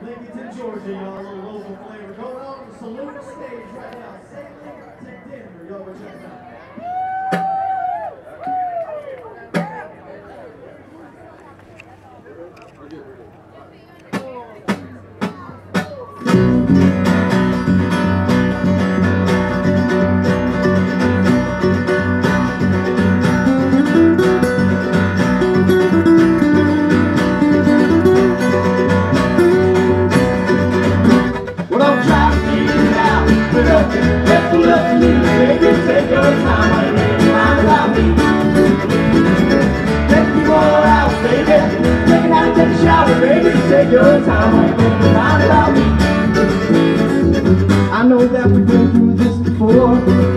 Georgia, y'all, a little local flavor. Going on the saloon stage right now. Sailing to Denver. Y'all go check it out. Take your time, ain't thinking about me. I know that we've been through this before,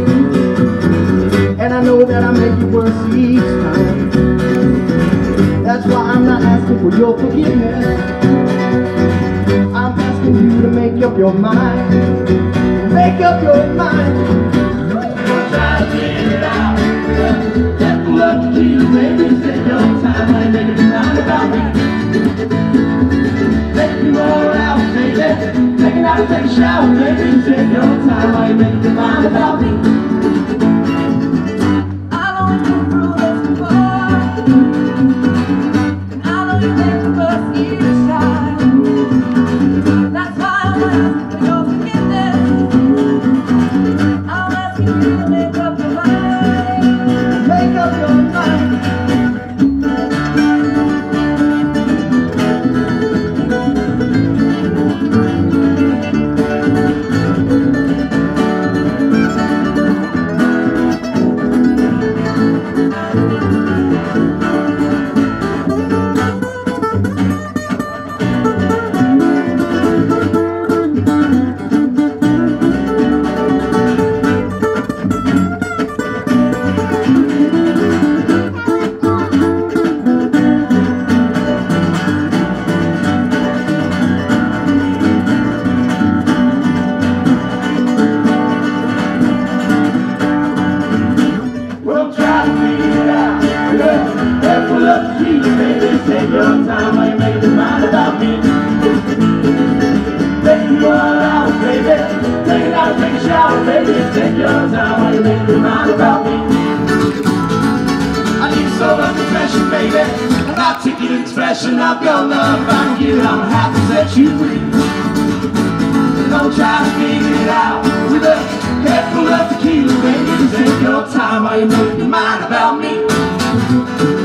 and I know that I make it worse each time. That's why I'm not asking for your forgiveness. I'm asking you to make up your mind. Make up your mind. I'm trying to figure it out. Just pull up the key, baby. Take your time, ain't thinking about me. Take you all out, baby. Taking out and take a shower, baby. Take your time while you make your mind about me. I know we've been through this before, and I know you make the first each time. That's why I'm asking for your forgiveness. I'm asking you to make up your mind. Make up your mind. Take your time while you make your mind about me. Take you all out, baby. Take it out and take a shower, baby. Take your time while you make your mind about me. I need soul of confession, baby. An articulate expression of your love. I'm here, I'm happy to set you free. Don't try to figure it out with a head full of tequila, baby. Take your time while you make your mind about me.